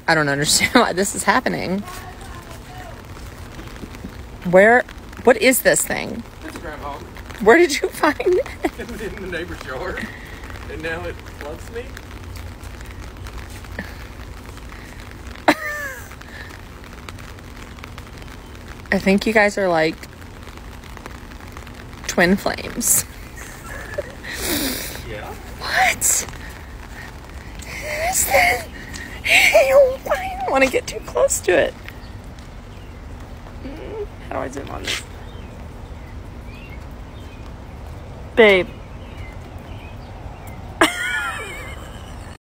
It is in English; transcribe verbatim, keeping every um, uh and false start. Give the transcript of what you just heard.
I don't understand why this is happening. Where, what is this thing? It's a groundhog. Where did you find it? It was in the neighbor's yard, and now it loves me. I think you guys are like twin flames. Yeah. What? Is that? I don't want to get too close to it. How do I zoom on this? Babe.